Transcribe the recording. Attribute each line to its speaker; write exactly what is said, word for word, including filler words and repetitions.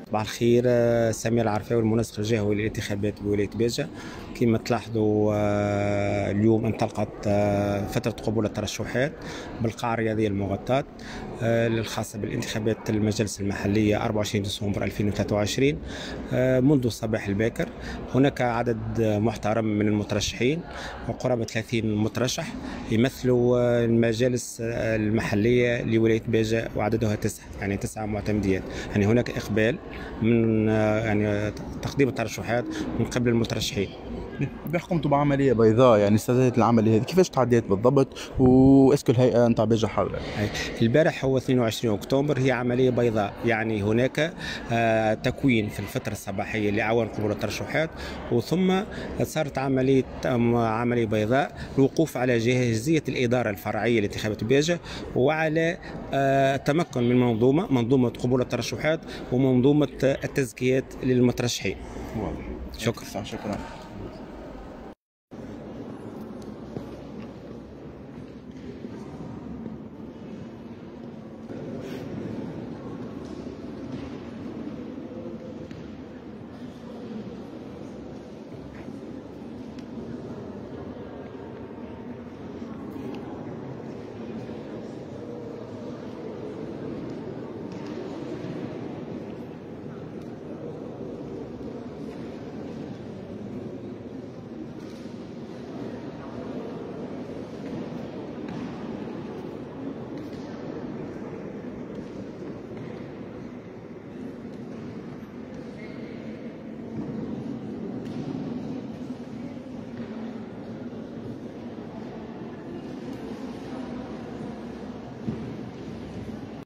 Speaker 1: صباح الخير. آه، سمير العرفاوي المنسق الجهوي للانتخابات بولاية بيجة. كما تلاحظوا آه، اليوم انطلقت آه، فترة قبول الترشحات بالقاعة الرياضية المغطاة آه، الخاصة بالانتخابات المجالس المحلية أربعة وعشرين ديسمبر ألفين وثلاثة وعشرين. آه، منذ الصباح الباكر هناك عدد محترم من المترشحين وقرابة ثلاثين مترشح يمثلوا آه، المجالس آه، المحلية لولاية بيجة وعددها تسعة، يعني تسعة معتمديات. يعني هناك إقبال من آه، يعني تقديم الترشحات من قبل المترشحين.
Speaker 2: بيحكموا بعملية بيضاء، يعني استعدت العملية هذه كيفاش تعديت بالضبط؟ واسكو الهيئة نتاع بيجة حاضرة؟
Speaker 1: البارح هو اثنين وعشرين أكتوبر، هي عملية بيضاء، يعني هناك آه، تكوين في الفترة الصباحية لأعوان قبول الترشحات، وثم صارت عملية عملية بيضاء الوقوف على جاهزية الإدارة الفرعية لانتخابات بيجة، وعلى آه، تمكن من منظومة منظومة قبول الترشحات ومنظومة التزكيات للمترشحين.
Speaker 2: واضح.
Speaker 1: شكرا.
Speaker 2: شكرا.